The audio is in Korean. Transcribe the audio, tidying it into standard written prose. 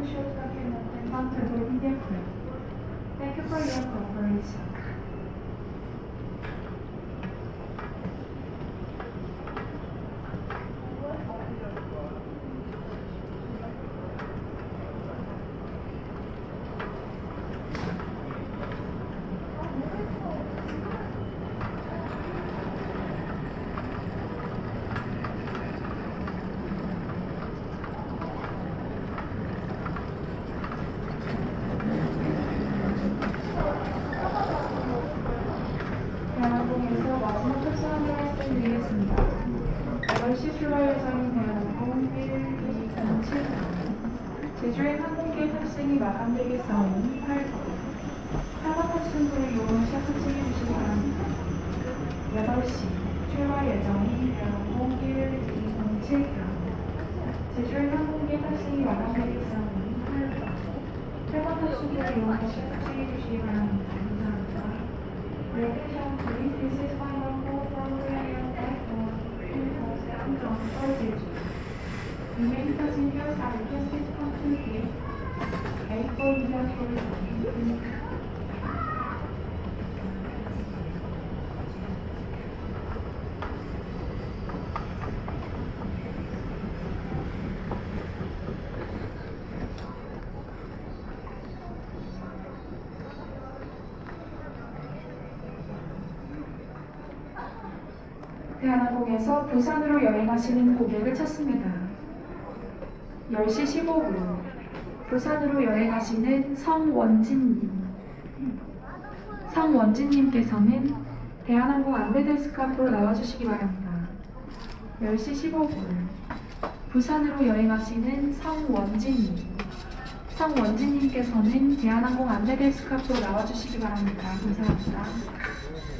shows that you're not comfortable in their play. Thank you for your cooperation. 대한항공에서 마지막 탑승하는 말씀드리겠습니다. 8시 출발 예정인 대한항공 1207번 제주행 항공기의 탑승이 마감되겠사오니 8번 탑승구를 이용해 시작하시게 주시기 바랍니다. 8시 출발 예정인 대한항공 1207번 제주행 항공기의 탑승이 마감되겠사오니 8번 탑승구를 이용해 시작하시게 주시기 바랍니다. 감사합니다. Attention please, this is final call from the airport for Jeju. Remaining passengers are requested to come to gate 8 for evacuation. 대한항공에서 부산으로 여행하시는 고객을 찾습니다. 10시 15분 부산으로 여행하시는 성원진님께서는 대한항공 안내데스크 앞으로 나와주시기 바랍니다. 10시 15분 부산으로 여행하시는 성원진님께서는 대한항공 안내데스크 앞으로 나와주시기 바랍니다. 감사합니다.